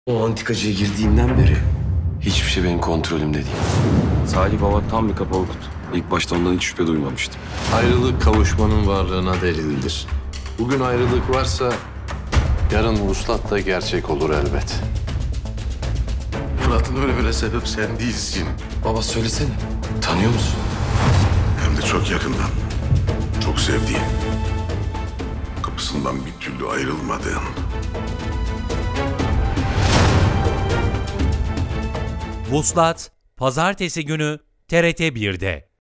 O antikacıya girdiğimden beri hiçbir şey benim kontrolümde değil. Salih Baba tam bir kapalı kutu. İlk başta ondan hiç şüphe duymamıştım. Ayrılık kavuşmanın varlığına delildir. Bugün ayrılık varsa yarın vuslat da gerçek olur elbet. Fırat'ın ölümüne sebep sen değilsin. Baba söylesene, tanıyor musun? Hem de çok yakından. Çok sevdiğin. Kapısından bir türlü ayrılmadığın. Vuslat, Pazartesi günü TRT 1'de.